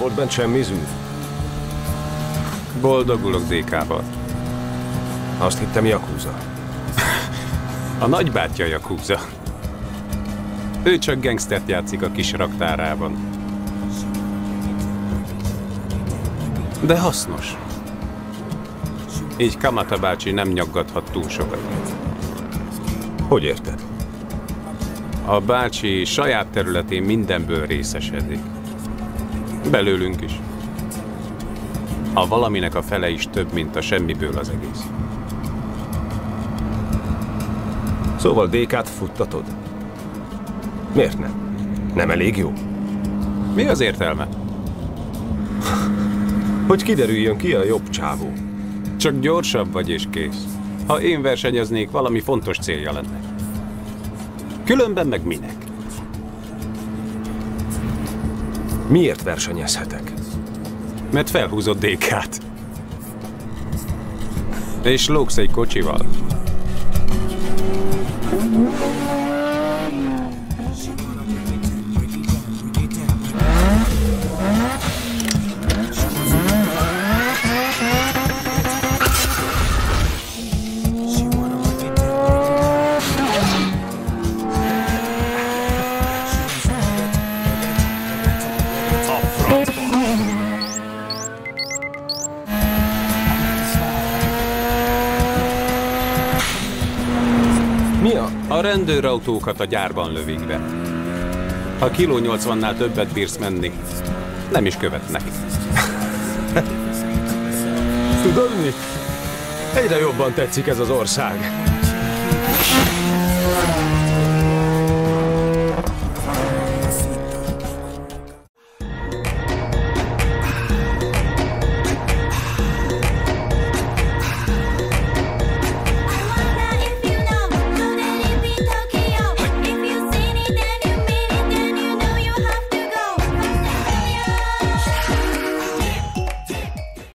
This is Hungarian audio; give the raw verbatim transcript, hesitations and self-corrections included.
volt bent semmi zűr? Boldogulok dé ká-val. Azt hittem Yakuza. A nagybátyja Yakuza. Ő csak gangstert játszik a kis raktárában. De hasznos. Így Kamata bácsi nem nyaggathat túl sokat. Hogy érted? A bácsi saját területén mindenből részesedik. Belőlünk is. A valaminek a fele is több, mint a semmiből az egész. Szóval dé ká-t futtatod? Miért nem? Nem elég jó? Mi az értelme? Hogy kiderüljön, ki a jobb csávó. Csak gyorsabb vagy és kész. Ha én versenyeznék, valami fontos célja lenne. Különben meg minek? Miért versenyezhetek? Mert felhúzott dé ká-t. És lógsz egy kocsival. A rendőrautókat a gyárban lövik be. Ha kiló nyolcvannál többet bírsz menni, nem is követnek. Tudod mi? Egyre jobban tetszik ez az ország.